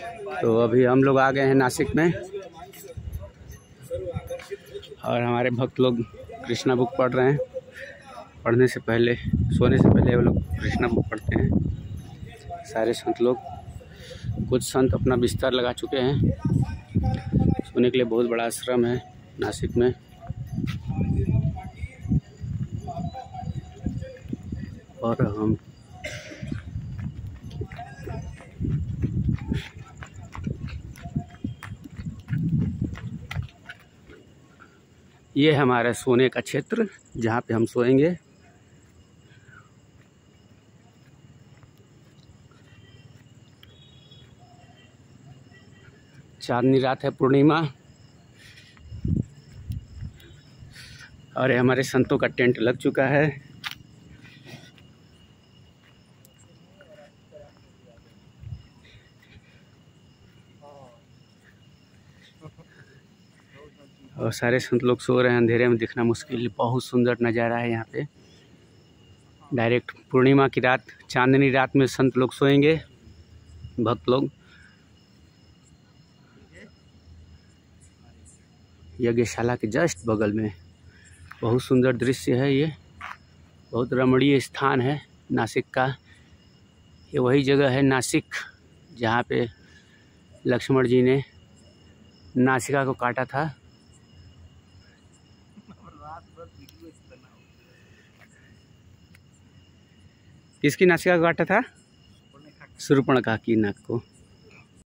तो अभी हम लोग आ गए हैं नासिक में और हमारे भक्त लोग कृष्णा बुक पढ़ रहे हैं। पढ़ने से पहले, सोने से पहले वो लोग कृष्णा बुक पढ़ते हैं सारे संत लोग। कुछ संत अपना बिस्तर लगा चुके हैं। सोने के लिए बहुत बड़ा आश्रम है नासिक में। और हम ये हमारा सोने का क्षेत्र जहाँ पे हम सोएंगे। चांदनी रात है, पूर्णिमा, और ये हमारे संतों का टेंट लग चुका है। और सारे संत लोग सो रहे हैं। अंधेरे में दिखना मुश्किल, बहुत सुंदर नज़ारा है यहाँ पे। डायरेक्ट पूर्णिमा की रात, चांदनी रात में संत लोग सोएंगे, भक्त लोग। यज्ञशाला के जस्ट बगल में बहुत सुंदर दृश्य है। ये बहुत रमणीय स्थान है नासिक का। ये वही जगह है नासिक जहाँ पे लक्ष्मण जी ने नासिका को काटा था। किसकी नासिका को काटा था? शूर्पणखा की नाक को।